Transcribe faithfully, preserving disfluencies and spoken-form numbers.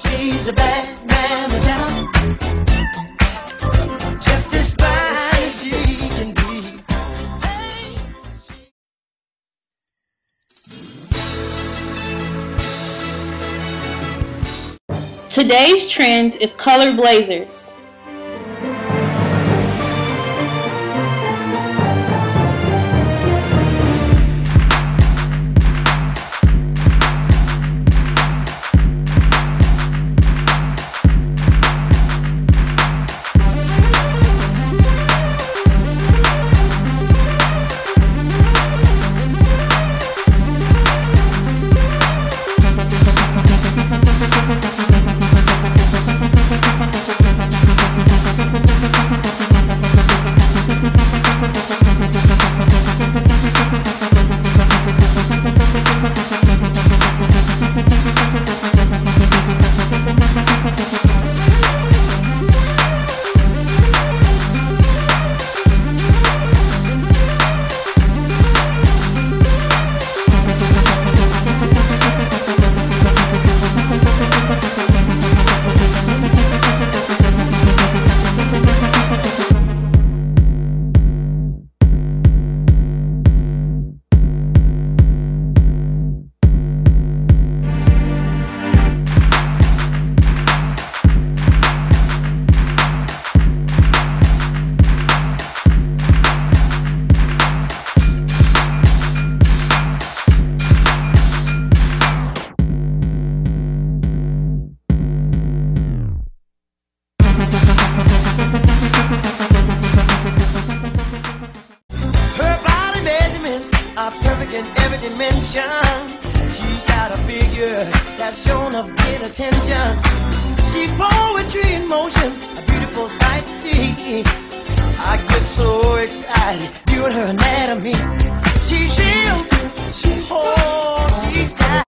She's a bad man, Madonna, just as fine as she can be. Hey, she... Today's trend is color blazers. Her body measurements are perfect in every dimension. She's got a figure that's shown of great attention. She's poetry in motion, a beautiful sight to see. I get so excited viewing her anatomy.